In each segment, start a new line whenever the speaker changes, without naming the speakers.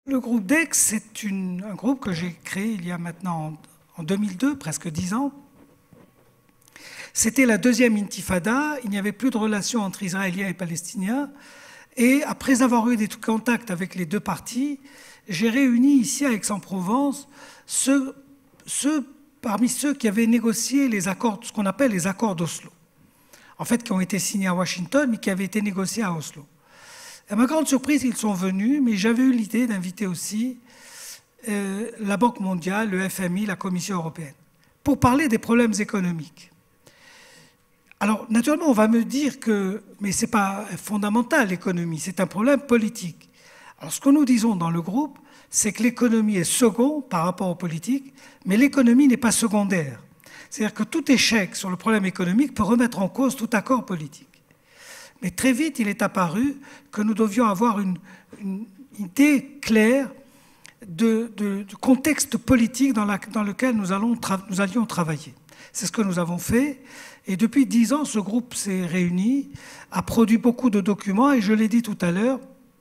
Le groupe DEX, c'est un groupe que j'ai créé il y a maintenant, en 2002, presque 10 ans. C'était la deuxième intifada, il n'y avait plus de relations entre Israéliens et Palestiniens. Et après avoir eu des contacts avec les deux parties, j'ai réuni ici à Aix-en-Provence parmi ceux qui avaient négocié les accords, ce qu'on appelle les accords d'Oslo. En fait, qui ont été signés à Washington, mais qui avaient été négociés à Oslo. À ma grande surprise, ils sont venus, mais j'avais eu l'idée d'inviter aussi la Banque mondiale, le FMI, la Commission européenne, pour parler des problèmes économiques. Alors, naturellement, on va me dire que, mais ce n'est pas fondamental, l'économie, c'est un problème politique. Alors, ce que nous disons dans le groupe, c'est que l'économie est second par rapport aux politiques, mais l'économie n'est pas secondaire. C'est-à-dire que tout échec sur le problème économique peut remettre en cause tout accord politique. Mais très vite, il est apparu que nous devions avoir une idée claire du contexte politique dans lequel nous allions travailler. C'est ce que nous avons fait. Et depuis 10 ans, ce groupe s'est réuni, a produit beaucoup de documents, et je l'ai dit tout à l'heure,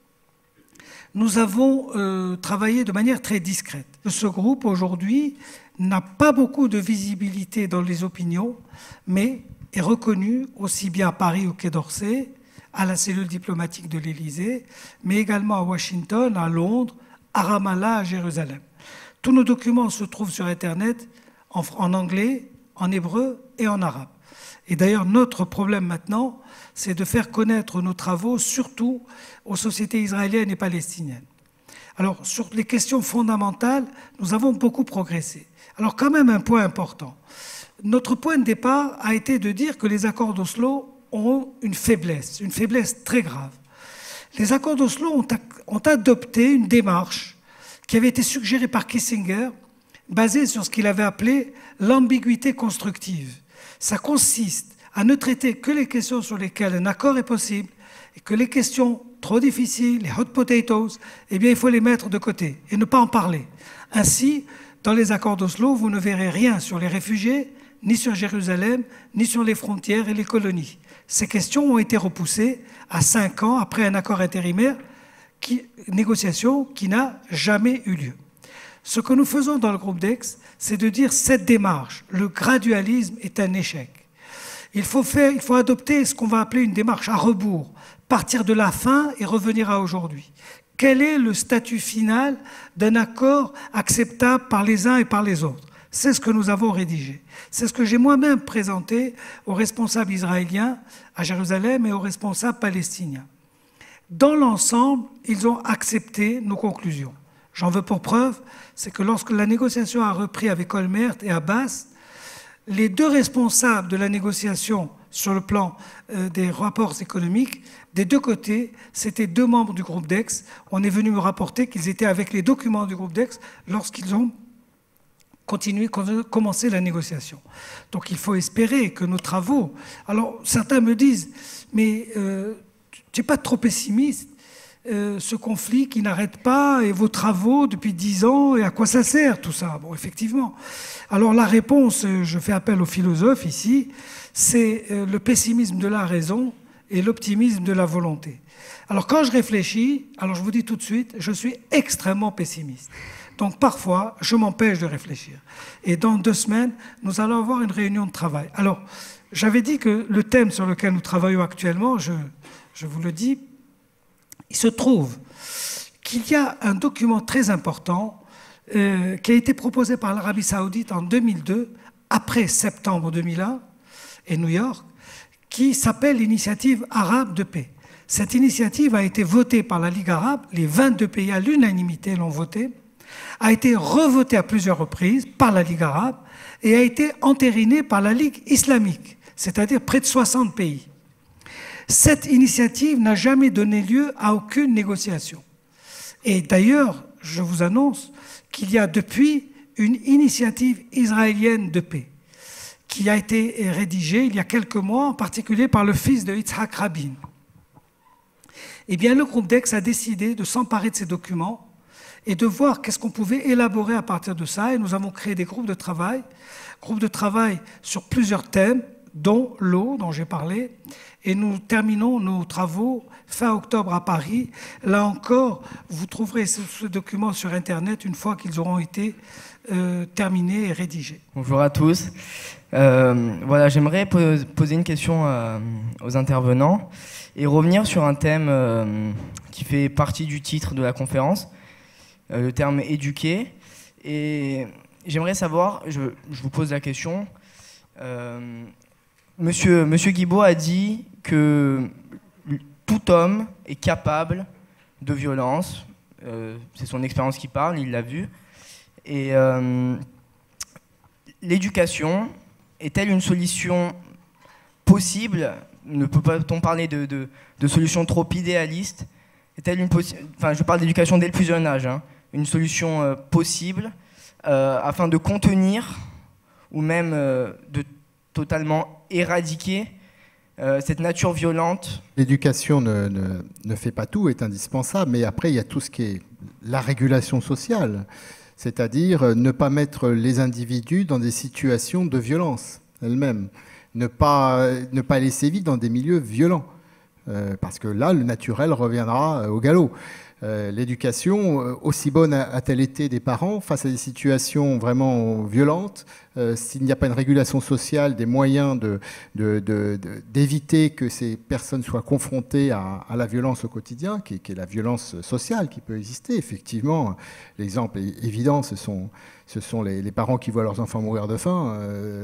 nous avons travaillé de manière très discrète. Ce groupe, aujourd'hui, n'a pas beaucoup de visibilité dans les opinions, mais est reconnu aussi bien à Paris, au Quai d'Orsay, à la cellule diplomatique de l'Élysée, mais également à Washington, à Londres, à Ramallah, à Jérusalem. Tous nos documents se trouvent sur Internet en anglais, en hébreu et en arabe. Et d'ailleurs, notre problème maintenant, c'est de faire connaître nos travaux, surtout aux sociétés israéliennes et palestiniennes. Alors, sur les questions fondamentales, nous avons beaucoup progressé. Alors, quand même, un point important. Notre point de départ a été de dire que les accords d'Oslo ont une faiblesse très grave. Les accords d'Oslo ont adopté une démarche qui avait été suggérée par Kissinger, basée sur ce qu'il avait appelé l'ambiguïté constructive. Ça consiste à ne traiter que les questions sur lesquelles un accord est possible et que les questions trop difficiles, les hot potatoes, eh bien, il faut les mettre de côté et ne pas en parler. Ainsi, dans les accords d'Oslo, vous ne verrez rien sur les réfugiés, ni sur Jérusalem, ni sur les frontières et les colonies. Ces questions ont été repoussées à 5 ans après un accord intérimaire, négociation qui n'a jamais eu lieu. Ce que nous faisons dans le groupe DEX, c'est de dire cette démarche, le gradualisme est un échec. Il faut adopter ce qu'on va appeler une démarche à rebours, partir de la fin et revenir à aujourd'hui. Quel est le statut final d'un accord acceptable par les uns et par les autres? C'est ce que nous avons rédigé. C'est ce que j'ai moi-même présenté aux responsables israéliens à Jérusalem et aux responsables palestiniens. Dans l'ensemble, ils ont accepté nos conclusions. J'en veux pour preuve, c'est que lorsque la négociation a repris avec Olmert et Abbas, les deux responsables de la négociation sur le plan des rapports économiques, des deux côtés, c'était 2 membres du groupe DEX. On est venu me rapporter qu'ils étaient avec les documents du groupe DEX lorsqu'ils ont commencé la négociation. Donc il faut espérer que nos travaux... Alors certains me disent, mais tu n'es pas trop pessimiste, ce conflit qui n'arrête pas et vos travaux depuis 10 ans, et à quoi ça sert tout ça? Bon, effectivement. Alors la réponse, je fais appel aux philosophes ici, c'est le pessimisme de la raison et l'optimisme de la volonté. Alors quand je réfléchis, alors je vous dis tout de suite, je suis extrêmement pessimiste. Donc parfois, je m'empêche de réfléchir. Et dans 2 semaines, nous allons avoir une réunion de travail. Alors, j'avais dit que le thème sur lequel nous travaillons actuellement, je vous le dis, il se trouve qu'il y a un document très important qui a été proposé par l'Arabie Saoudite en 2002, après septembre 2001, et New York, qui s'appelle l'Initiative arabe de paix. Cette initiative a été votée par la Ligue arabe, les 22 pays à l'unanimité l'ont votée, a été revotée à plusieurs reprises par la Ligue arabe et a été entérinée par la Ligue islamique, c'est-à-dire près de 60 pays. Cette initiative n'a jamais donné lieu à aucune négociation. Et d'ailleurs, je vous annonce qu'il y a depuis une initiative israélienne de paix qui a été rédigée il y a quelques mois, en particulier par le fils de Yitzhak Rabin. Eh bien, le groupe DEX a décidé de s'emparer de ces documents et de voir qu'est-ce qu'on pouvait élaborer à partir de ça. Et nous avons créé des groupes de travail sur plusieurs thèmes, dont l'eau, dont j'ai parlé. Et nous terminons nos travaux fin octobre à Paris. Là encore, vous trouverez ce document sur Internet une fois qu'ils auront été terminés et rédigés.
Bonjour à tous. Voilà, j'aimerais poser une question aux intervenants et revenir sur un thème qui fait partie du titre de la conférence, le terme éduquer. Et j'aimerais savoir, je vous pose la question, Monsieur Guibault a dit que tout homme est capable de violence. C'est son expérience qui parle, il l'a vu. Et l'éducation est-elle une solution possible? Ne peut-on parler de solution trop idéaliste? Est-elle enfin, je parle d'éducation dès le plus jeune âge, hein, une solution possible afin de contenir ou même de totalement éradiquer cette nature violente?
L'éducation ne fait pas tout, est indispensable, mais après il y a tout ce qui est la régulation sociale, c'est-à-dire ne pas mettre les individus dans des situations de violence elles-mêmes, ne pas laisser vivre dans des milieux violents, parce que là le naturel reviendra au galop. L'éducation, aussi bonne a-t-elle été des parents face à des situations vraiment violentes, s'il n'y a pas une régulation sociale, des moyens d'éviter que ces personnes soient confrontées à la violence au quotidien, qui est la violence sociale qui peut exister. Effectivement, l'exemple évident, ce sont les parents qui voient leurs enfants mourir de faim,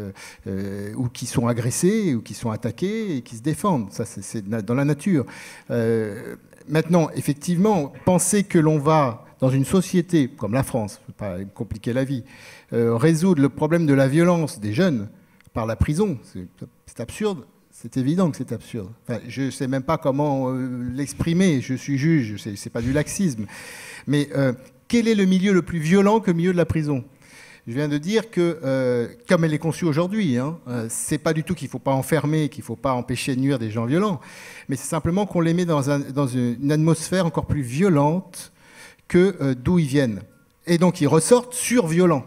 ou qui sont agressés, ou qui sont attaqués, et qui se défendent. Ça, c'est dans la nature. Maintenant, effectivement, penser que l'on va, dans une société comme la France, ne pas compliquer la vie, résoudre le problème de la violence des jeunes par la prison, c'est absurde. C'est évident que c'est absurde. Enfin, je ne sais même pas comment l'exprimer. Je suis juge, ce n'est pas du laxisme. Mais quel est le milieu le plus violent que le milieu de la prison? Je viens de dire que, comme elle est conçue aujourd'hui, c'est pas du tout qu'il ne faut pas enfermer, qu'il ne faut pas empêcher de nuire des gens violents, mais c'est simplement qu'on les met dans une atmosphère encore plus violente que d'où ils viennent. Et donc ils ressortent surviolents.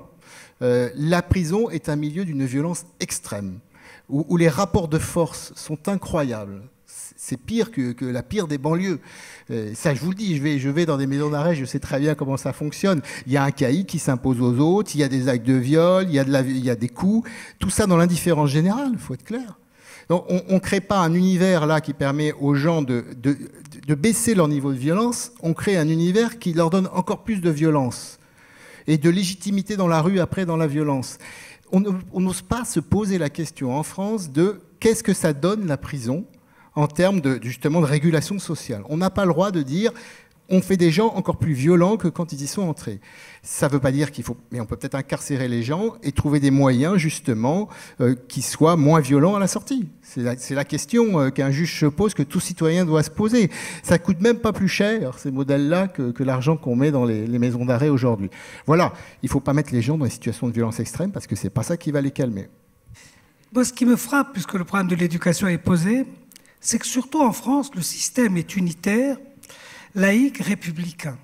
La prison est un milieu d'une violence extrême, où les rapports de force sont incroyables. C'est pire que la pire des banlieues. Ça, je vous le dis, je vais dans des maisons d'arrêt, je sais très bien comment ça fonctionne. Il y a un caïd qui s'impose aux autres, il y a des actes de viol, il y a des coups. Tout ça dans l'indifférence générale, il faut être clair. Donc, on ne crée pas un univers là qui permet aux gens de baisser leur niveau de violence. On crée un univers qui leur donne encore plus de violence et de légitimité dans la rue après dans la violence. On n'ose pas se poser la question en France de qu'est-ce que ça donne la prison en termes justement de régulation sociale. On n'a pas le droit de dire on fait des gens encore plus violents que quand ils y sont entrés. Ça ne veut pas dire qu'il faut... Mais on peut peut-être incarcérer les gens et trouver des moyens justement qui soient moins violents à la sortie. C'est la question qu'un juge se pose, que tout citoyen doit se poser. Ça ne coûte même pas plus cher, ces modèles-là, que l'argent qu'on met dans les maisons d'arrêt aujourd'hui. Voilà, il ne faut pas mettre les gens dans des situations de violence extrême parce que ce n'est pas ça qui va les calmer.
Moi, ce qui me frappe, puisque le problème de l'éducation est posé, c'est que surtout en France, le système est unitaire, laïque, républicain.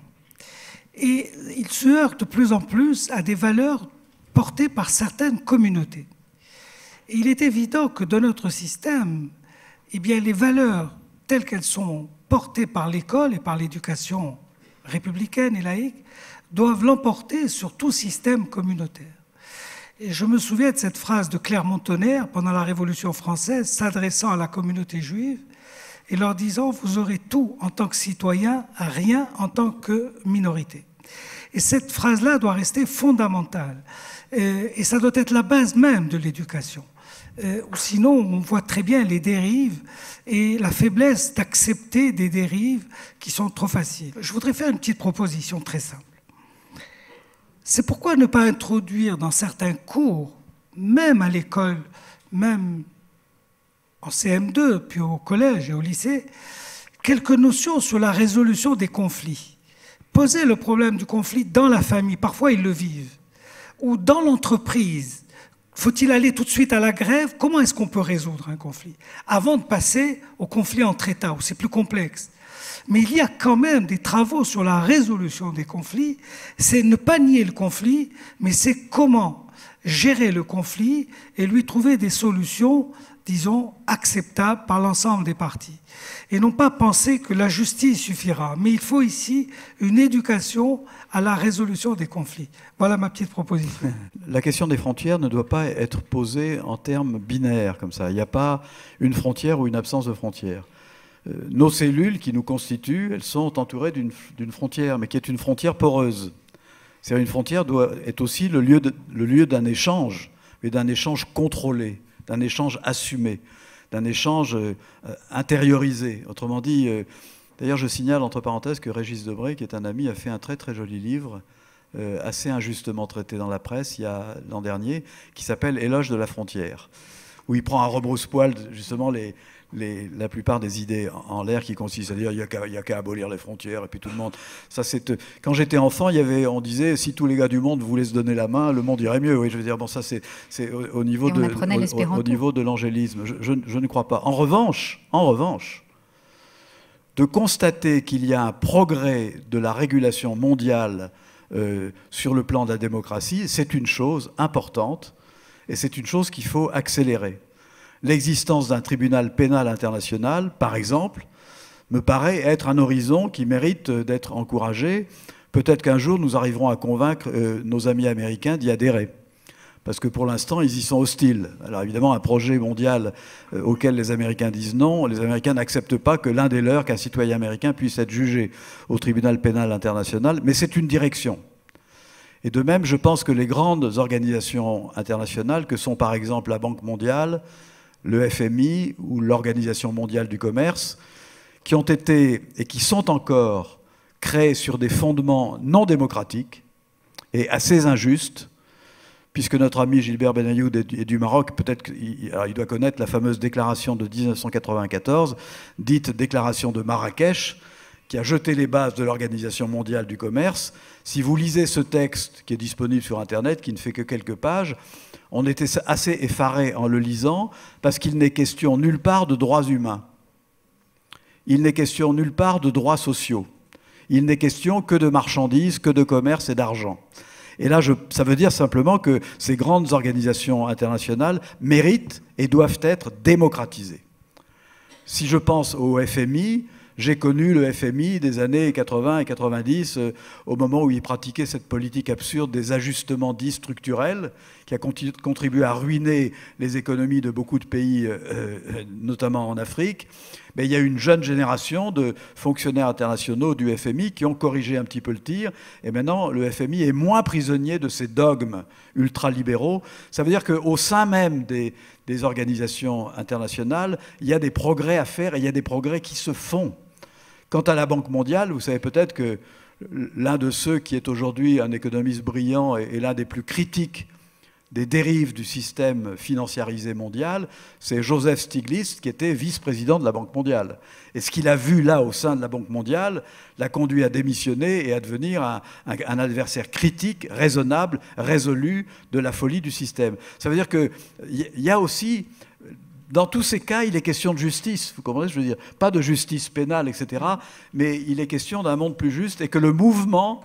Et il se heurte de plus en plus à des valeurs portées par certaines communautés. Et il est évident que dans notre système, eh bien, les valeurs telles qu'elles sont portées par l'école et par l'éducation républicaine et laïque doivent l'emporter sur tout système communautaire. Et je me souviens de cette phrase de Clermont-Tonnerre pendant la Révolution française, s'adressant à la communauté juive et leur disant « Vous aurez tout en tant que citoyen, rien en tant que minorité ». Et cette phrase-là doit rester fondamentale. Et ça doit être la base même de l'éducation. Sinon, on voit très bien les dérives et la faiblesse d'accepter des dérives qui sont trop faciles. Je voudrais faire une petite proposition très simple. C'est pourquoi ne pas introduire dans certains cours, même à l'école, même en CM2, puis au collège et au lycée, quelques notions sur la résolution des conflits. Poser le problème du conflit dans la famille, parfois ils le vivent, ou dans l'entreprise. Faut-il aller tout de suite à la grève? Comment est-ce qu'on peut résoudre un conflit? Avant de passer au conflit entre États, où c'est plus complexe. Mais il y a quand même des travaux sur la résolution des conflits. C'est ne pas nier le conflit, mais c'est comment gérer le conflit et lui trouver des solutions disons, acceptable par l'ensemble des parties. Et non pas penser que la justice suffira. Mais il faut ici une éducation à la résolution des conflits. Voilà ma petite proposition.
La question des frontières ne doit pas être posée en termes binaires, comme ça. Il n'y a pas une frontière ou une absence de frontière. Nos cellules qui nous constituent, elles sont entourées d'une frontière, mais qui est une frontière poreuse. C'est-à-dire une frontière doit être aussi le lieu d'un échange, mais d'un échange contrôlé, d'un échange assumé, d'un échange intériorisé. Autrement dit, d'ailleurs je signale entre parenthèses que Régis Debray, qui est un ami, a fait un très très joli livre, assez injustement traité dans la presse l'an dernier, qui s'appelle « Éloge de la frontière », où il prend à rebrousse-poil justement la plupart des idées en l'air qui consistent à dire il n'y a qu'à abolir les frontières et puis tout le monde. Ça, quand j'étais enfant, on disait si tous les gars du monde voulaient se donner la main, le monde irait mieux. Oui, je veux dire, bon, ça c'est au niveau de l'angélisme. Je ne crois pas. En revanche, de constater qu'il y a un progrès de la régulation mondiale sur le plan de la démocratie, c'est une chose importante et c'est une chose qu'il faut accélérer. L'existence d'un tribunal pénal international, par exemple, me paraît être un horizon qui mérite d'être encouragé. Peut-être qu'un jour, nous arriverons à convaincre nos amis américains d'y adhérer. Parce que pour l'instant, ils y sont hostiles. Alors évidemment, un projet mondial auquel les Américains disent non, les Américains n'acceptent pas que l'un des leurs, qu'un citoyen américain, puisse être jugé au tribunal pénal international. Mais c'est une direction. Et de même, je pense que les grandes organisations internationales, que sont par exemple la Banque mondiale, le FMI ou l'Organisation mondiale du commerce, qui ont été et qui sont encore créés sur des fondements non démocratiques et assez injustes, puisque notre ami Gilbert Benayoud est du Maroc, peut-être qu'il doit connaître la fameuse déclaration de 1994, dite déclaration de Marrakech, qui a jeté les bases de l'Organisation mondiale du commerce. Si vous lisez ce texte qui est disponible sur Internet, qui ne fait que quelques pages, on était assez effaré en le lisant, parce qu'il n'est question nulle part de droits humains. Il n'est question nulle part de droits sociaux. Il n'est question que de marchandises, que de commerce et d'argent. Et là, ça veut dire simplement que ces grandes organisations internationales méritent et doivent être démocratisées. Si je pense au FMI, j'ai connu le FMI des années 80 et 90, au moment où il pratiquait cette politique absurde des ajustements dits structurels, qui a contribué à ruiner les économies de beaucoup de pays, notamment en Afrique. Mais il y a une jeune génération de fonctionnaires internationaux du FMI qui ont corrigé un petit peu le tir. Et maintenant, le FMI est moins prisonnier de ces dogmes ultralibéraux. Ça veut dire qu'au sein même des organisations internationales, il y a des progrès à faire et il y a des progrès qui se font. Quant à la Banque mondiale, vous savez peut-être que l'un de ceux qui est aujourd'hui un économiste brillant et l'un des plus critiques des dérives du système financiarisé mondial, c'est Joseph Stiglitz, qui était vice-président de la Banque mondiale. Et ce qu'il a vu là au sein de la Banque mondiale l'a conduit à démissionner et à devenir un adversaire critique, raisonnable, résolu de la folie du système. Ça veut dire qu'il y a aussi, dans tous ces cas, il est question de justice, vous comprenez ce que je veux dire? Pas de justice pénale, etc., mais il est question d'un monde plus juste et que le mouvement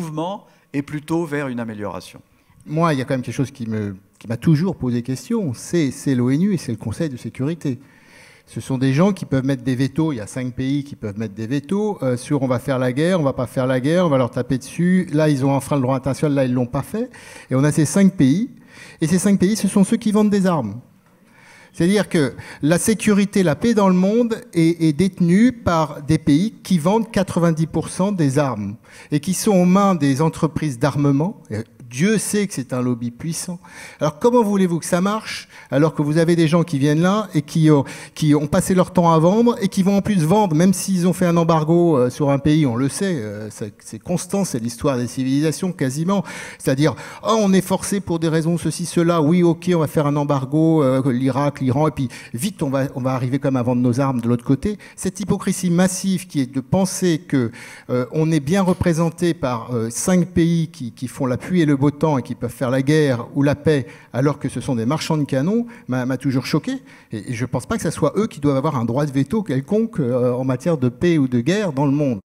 est plutôt vers une amélioration.
Moi, il y a quand même quelque chose qui m'a toujours posé question, c'est l'ONU et c'est le Conseil de sécurité. Ce sont des gens qui peuvent mettre des vétos, il y a 5 pays qui peuvent mettre des vétos sur on va faire la guerre, on va pas faire la guerre, on va leur taper dessus, là ils ont enfreint le droit international, là ils l'ont pas fait. Et on a ces 5 pays, et ces 5 pays, ce sont ceux qui vendent des armes. C'est-à-dire que la sécurité, la paix dans le monde est détenue par des pays qui vendent 90% des armes et qui sont aux mains des entreprises d'armement. Dieu sait que c'est un lobby puissant. Alors comment voulez-vous que ça marche alors que vous avez des gens qui viennent là et qui ont passé leur temps à vendre et qui vont en plus vendre, même s'ils ont fait un embargo sur un pays, on le sait, c'est constant, c'est l'histoire des civilisations quasiment. C'est-à-dire, oh, on est forcé pour des raisons ceci, cela, oui, ok, on va faire un embargo, l'Irak, l'Iran, et puis vite, on va arriver quand même à vendre nos armes de l'autre côté. Cette hypocrisie massive qui est de penser que on est bien représenté par 5 pays qui font la pluie et le beau temps et qui peuvent faire la guerre ou la paix alors que ce sont des marchands de canons m'a toujours choqué. Et je ne pense pas que ce soit eux qui doivent avoir un droit de veto quelconque en matière de paix ou de guerre dans le monde.